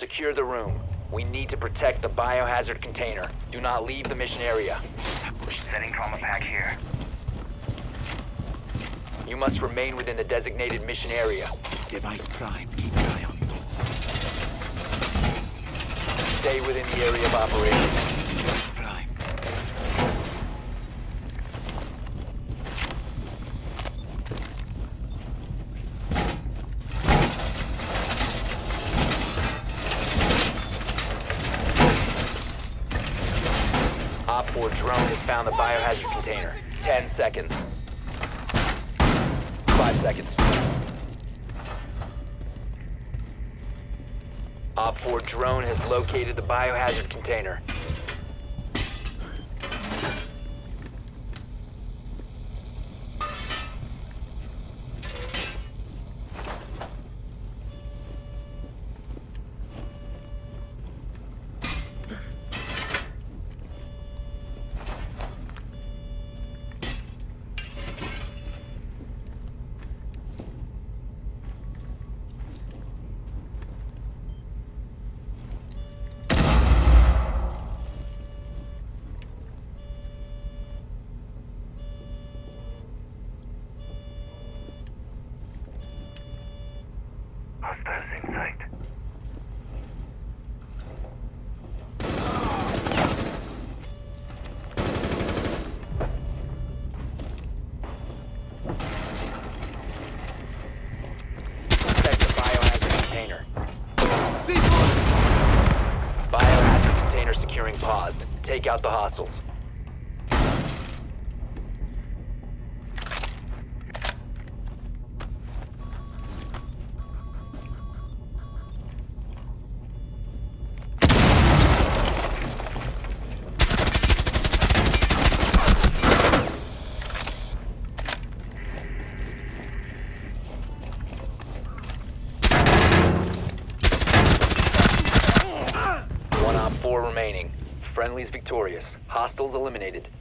Secure the room. We need to protect the biohazard container. Do not leave the mission area. Setting trauma pack here. You must remain within the designated mission area. Device primed. Keep an eye on door. Stay within the area of operation. Prime. Op 4 drone has found the biohazard container. 10 seconds. 5 seconds. Op 4 drone has located the biohazard container. Hostiles in sight. Protect the biohazard container. Biohazard container securing paused. Take out the hostiles. One op 4 remaining. Friendly's victorious. Hostiles eliminated.